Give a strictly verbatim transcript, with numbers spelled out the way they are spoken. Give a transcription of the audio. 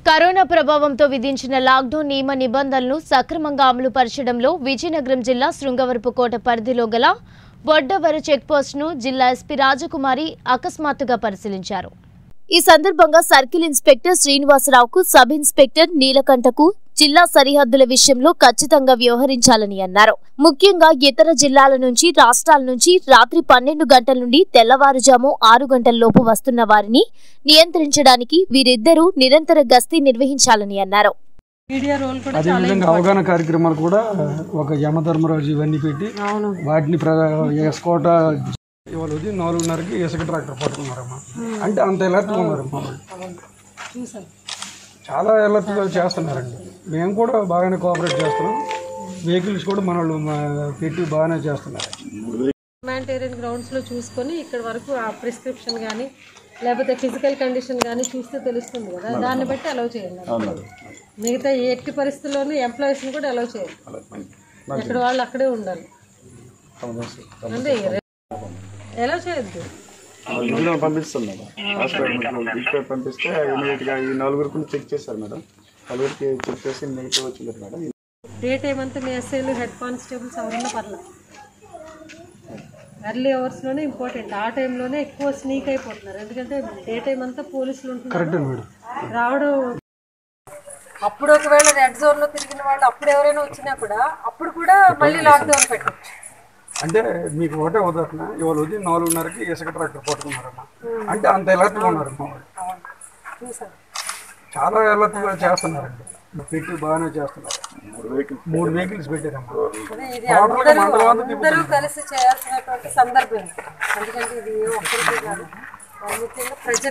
Corona ప్రభావంతో విధించిన lockdown నియమ నిబంధనలను సక్రమంగా అమలు పరచడంలో విజయనగరం జిల్లా శృంగవరపుకోట పరిధిలో గల బొడ్డవర చెక్పోస్టును జిల్లా ఎస్పీ రాజకుమారి అకస్మాత్తుగా పరిశీలించారు. ఈ సందర్భంగా సర్కిల్ ఇన్స్పెక్టర్ శ్రీనివాసరావుకు సబ్ ఇన్స్పెక్టర్ నీలకంఠకు జిల్లా సరిహద్దుల విషయంలో ఖచ్చితంగా వ్యవహరించాలని అన్నారు. ముఖ్యంగా ఇతర జిల్లాల నుంచి రాష్ట్రాల నుంచి రాత్రి పన్నెండు గంటల నుండి తెల్లవారుజాము ఆరు గంటల లోపు వస్తున్న వారిని నియంత్రించడానికి వీరిద్దరూ నిరంతర గస్తీ నిర్వహించాలని అన్నారు. అదేవిధంగా అవగాహన కార్యక్రమాలు కూడా ఒక యమధర్మరాజు ఇవన్నీ పెట్టి వాటిని ఎస్కోట ఇవాళ ఉదయం నాలుగున్నరకి ఇసుక ట్రాక్టర్ పట్టుకున్నారమ్మా. అంటే అంత ఎలర్ట్గా ఉన్నారమ్మా. చాలా ఎలర్ట్గా చేస్తున్నారండి. మేము కూడా బాగానే కోఆపరేట్ చేస్తున్నాం. వెహికల్స్ కూడా మన వాళ్ళు పెట్టి బాగానే చేస్తున్నారు. హ్యుమానిటేరియన్ గ్రౌండ్స్లో చూసుకొని ఇక్కడ వరకు ఆ ప్రిస్క్రిప్షన్ కానీ లేకపోతే ఫిజికల్ కండిషన్ కానీ చూస్తే తెలుస్తుంది కదా, దాన్ని బట్టి అలౌ చేయండి. మిగతా ఎట్టి పరిస్థితుల్లోనూ ఎంప్లాయీస్ని కూడా అలౌ చేయాలి. ఎక్కడ వాళ్ళు అక్కడే ఉండాలి. అంటే ఎలా చేయొద్దు. పంపిస్తాం మేడం. హాస్పిటల్ పంపిస్తే ఇమీడియట్గా ఈ నలుగురికి చెక్ చేశారు మేడం. నలుగురికి చెక్ చేసి నెగిటివ్ వచ్చింది మేడం. డే టైం అంతా మీ ఎస్ఐలు హెడ్ కానిస్టేబుల్స్ ఎవరన్నా పర్లేదు. ఎర్లీ అవర్స్లోనే ఇంపార్టెంట్. ఆ టైంలోనే ఎక్కువ స్నీక్ అయిపోతున్నారు. ఎందుకంటే డే టైం అంతా పోలీసులు ఉంటున్నారు. రావడం అప్పుడు ఒకవేళ రెడ్ జోన్లో తిరిగిన వాళ్ళు అప్పుడు ఎవరైనా వచ్చినా కూడా అప్పుడు కూడా మళ్ళీ లాక్డౌన్ పెట్టవచ్చు. అంటే మీకు ఒకటే ఉదాహరణ, ఇవాళ ఉదయం నాలుగున్నరకి ఇసుక ట్రాక్టర్ పట్టుకున్నారమ్మా. అంటే అంత ఎలర్ట్గా ఉన్నారమ్మా. చాలా ఎలర్ట్గా చేస్తున్నారండి. పెట్టి బాగానే చేస్తున్నారు. మూడు వెహికల్స్ పెట్టారమ్మా. అందరూ కలిసి చేయాల్సినటువంటి సందర్భం. ఎందుకంటే ఇది ఒక్కరికి కాదు, ముఖ్యంగా ప్రజలు